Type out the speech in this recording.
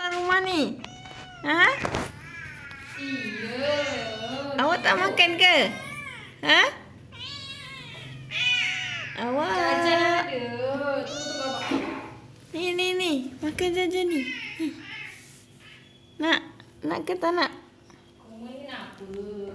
orang rumah ni? Ha? Iya. Awak tak makan ke? Ha? Awak. Jajan ada. Tunggu babak. Ni. Makan jajan ni. Nak ke tak nak? Kamu ni kenapa?